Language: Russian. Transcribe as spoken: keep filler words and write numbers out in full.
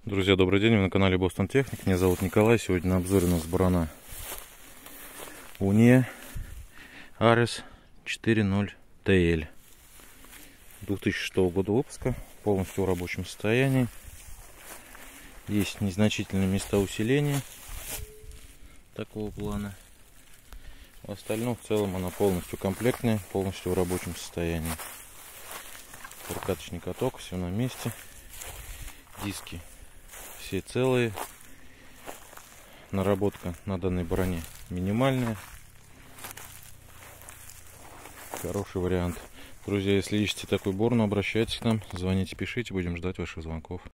Друзья, добрый день, вы на канале Boston Technic. Меня зовут Николай. Сегодня на обзоре у нас барана Уне ар эс четыре ноль тэ эль две тысячи шестого года выпуска, полностью в рабочем состоянии. Есть незначительные места усиления такого плана. В остальном, в целом, она полностью комплектная, полностью в рабочем состоянии. Прокаточный каток, все на месте. Диски все целые. Наработка на данной баране минимальная. Хороший вариант. Друзья, если ищете такой борну, обращайтесь к нам, звоните, пишите, будем ждать ваших звонков.